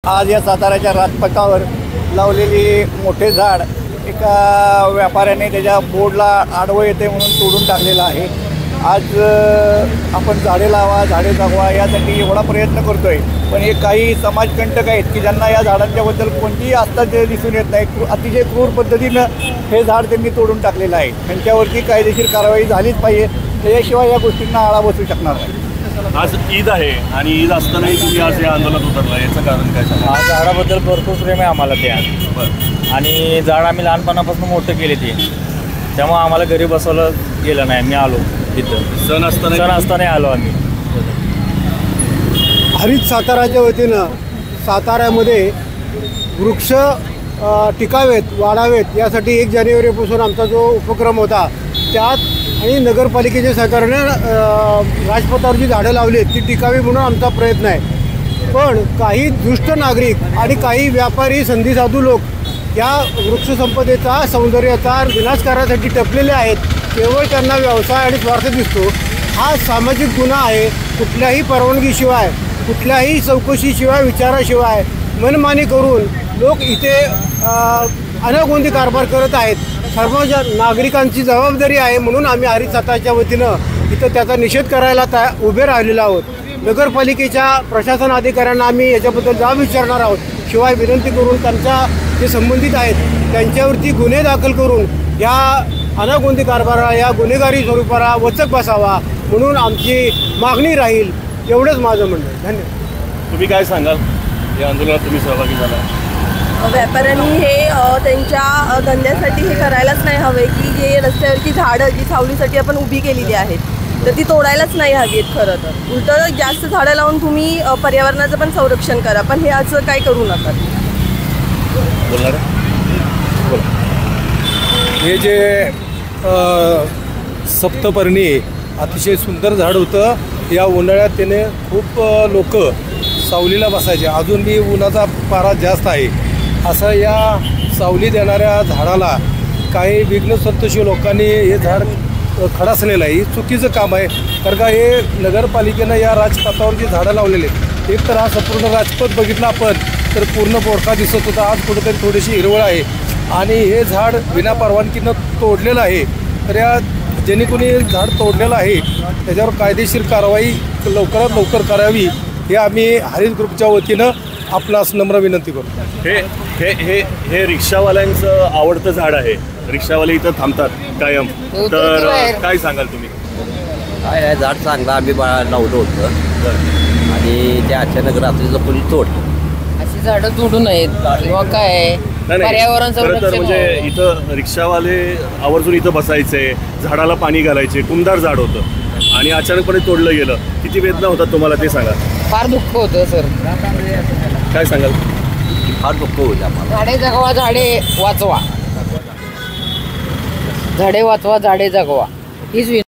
आज या साताऱ्याच्या राजपथावर लावलेली मोठे झाड एका व्यापाऱ्याने त्याच्या बोर्डला आडवं येते म्हणून तोडून टाकलेलं आहे। आज आपण झाडे लावा झाडे जगवा यासाठी एवढा प्रयत्न करतो आहे, पण हे काही समाजकंटक आहेत की ज्यांना या झाडांच्याबद्दल कोणतीही आस्था दिसून येत नाही। अतिशय क्रूर पद्धतीनं हे झाड त्यांनी तोडून टाकलेलं आहे। त्यांच्यावरती कायदेशीर कारवाई झालीच पाहिजे, त्याच्याशिवाय या गोष्टींना आळा बसू शकणार नाही। आज ईद आहे आणि ईद असतानाही तुम्ही आज या आंदोलनात उतरला, याचं कारण काय सांगा? आज झाडाबद्दल भरपूर प्रेम आहे आम्हाला ते आणि झाड आम्ही लहानपणापासून मोठं केले ते, त्यामुळे आम्हाला घरी बसवलं गेलं नाही। मी आलो तिथं सण असताना आलो आम्ही। हरित साताराच्या वतीनं साताऱ्यामध्ये वृक्ष टिकावेत वाढावेत यासाठी 1 जानेवारीपासून आमचा जो उपक्रम होता त्यात आणि नगरपालिकेच्या सहकार्याने राजपथावर जी झाडं लावली आहेत ती टिकावी म्हणून आमचा प्रयत्न आहे। पण काही दुष्ट नागरिक आणि काही व्यापारी संधीसाधू लोक या वृक्षसंपदेचा सौंदर्याचा विनाश करण्यासाठी टपलेले आहेत। केवळ त्यांना व्यवसाय आणि स्वार्थ दिसतो। हा सामाजिक गुन्हा आहे। कुठल्याही परवानगीशिवाय कुठल्याही चौकशीशिवाय विचाराशिवाय मनमानी करून लोक इथे अनागोंदी कारभार करत आहेत। सर्व नागरिकांची जबाबदारी आहे म्हणून आम्ही हरित साताऱ्याच्या वतीनं इथं त्याचा निषेध करायला उभे राहिलेलो आहोत। नगरपालिकेच्या प्रशासन अधिकाऱ्यांना आम्ही याच्याबद्दल जाब विचारणार आहोत। शिवाय विनंती करून त्यांच्या जे संबंधित आहेत त्यांच्यावरती गुन्हे दाखल करून या अनागोंदी कारभाराला या गुन्हेगारी स्वरूपाला वचक बसावा म्हणून आमची मागणी राहील। एवढंच माझं म्हणणं आहे। धन्यवाद। तुम्ही काय सांगाल? या आंदोलनात तुम्ही सहभागी झाला? व्यापाऱ्यांनी हे त्यांच्या धंद्यासाठी हे करायलाच नाही हवे की जे रस्त्यावरची झाडं जी सावलीसाठी आपण उभी केलेली आहेत तर ती तोडायलाच नाही हवी आहेत। खरं तर उलटं जास्त झाडं लावून तुम्ही पर्यावरणाचं पण संरक्षण करा, पण हे असं काय करू नका। बोलणार हे जे सप्तपर्णी अतिशय सुंदर झाड होतं। या उन्हाळ्यात त्याने खूप लोक सावलीला बसायचे। अजून बी उन्हाचा पारा जास्त आहे। असं या सावली देणाऱ्या झाडाला काही विघ्न संतोषी लोकांनी हे झाड खडासलेलं आहे। हे चुकीचं काम आहे, कारण का हे नगरपालिकेनं या राजपथावर जी झाडं लावलेली आहेत, एक तर हा संपूर्ण राजपथ बघितला आपण तर पूर्ण बोडका दिसत होता। आज कुठेतरी थोडीशी हिरवळ आहे आणि हे झाड विना परवानगीनं तोडलेलं आहे। तर या ज्यांनी कोणी झाड तोडलेलं आहे त्याच्यावर कायदेशीर कारवाई लवकरात लवकर करावी हे आम्ही हरित ग्रुपच्या वतीनं आपणास नम्र विनंती करतो। हे रिक्षावाल्यांचं आवडतं झाड आहे। रिक्षावाले इथं थांबतात कायम, तर काय सांगाल तुम्ही? काय झाड चांगलं आम्ही लावलं होतं आणि ते अचानक रात्रीचं कोणी तोडलं। अशी झाडं तोडू नयेत किंवा काय पर्यावरण संरक्षण। म्हणजे इथं रिक्षावाले आवर्जून इथं बसायचे, झाडाला पाणी घालायचे, टुमदार झाड होतं आणि अचानकपणे तोडलं गेलं। किती वेदना होतात तुम्हाला ते सांगा? फार दुःख होतं सर। काय सांगाल? फार दुःख होतं आम्हाला। झाडे जगवा झाडे वाचवा, झाडे वाचवा झाडे जगवा हीच